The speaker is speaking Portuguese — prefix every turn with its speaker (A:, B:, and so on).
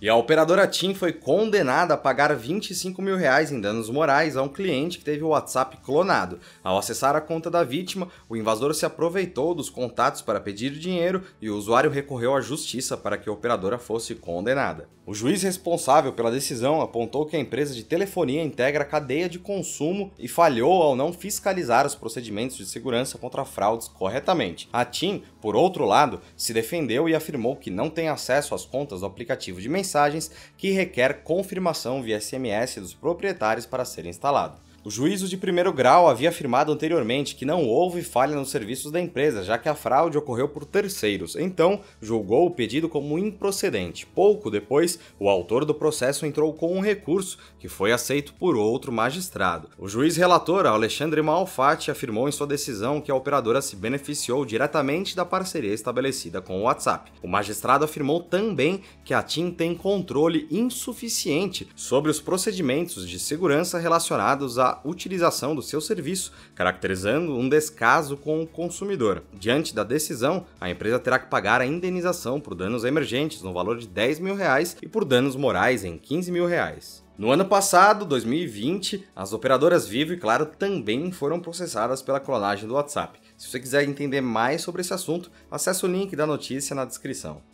A: E a operadora TIM foi condenada a pagar R$25 mil em danos morais a um cliente que teve o WhatsApp clonado. Ao acessar a conta da vítima, o invasor se aproveitou dos contatos para pedir dinheiro e o usuário recorreu à justiça para que a operadora fosse condenada. O juiz responsável pela decisão apontou que a empresa de telefonia integra a cadeia de consumo e falhou ao não fiscalizar os procedimentos de segurança contra fraudes corretamente. A TIM, por outro lado, se defendeu e afirmou que não tem acesso às contas do aplicativo de mensagens que requer confirmação via SMS dos proprietários para ser instalado. O juízo de primeiro grau havia afirmado anteriormente que não houve falha nos serviços da empresa, já que a fraude ocorreu por terceiros, então julgou o pedido como improcedente. Pouco depois, o autor do processo entrou com um recurso, que foi aceito por outro magistrado. O juiz relator, Alexandre Malfatti, afirmou em sua decisão que a operadora se beneficiou diretamente da parceria estabelecida com o WhatsApp. O magistrado afirmou também que a TIM tem controle insuficiente sobre os procedimentos de segurança relacionados à utilização do seu serviço, caracterizando um descaso com o consumidor. Diante da decisão, a empresa terá que pagar a indenização por danos emergentes no valor de R$10 mil e por danos morais em R$15 mil. No ano passado, 2020, as operadoras Vivo e Claro também foram processadas pela clonagem do WhatsApp. Se você quiser entender mais sobre esse assunto, acesse o link da notícia na descrição.